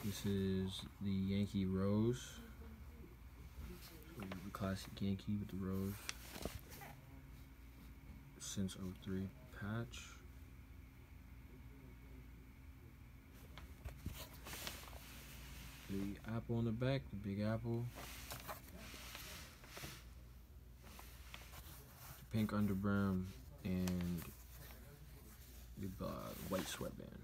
This is the Yankee Rose. So the classic Yankee with the rose. Since '03 patch. The apple on the back, the big apple. The pink underbrim and the white sweatband.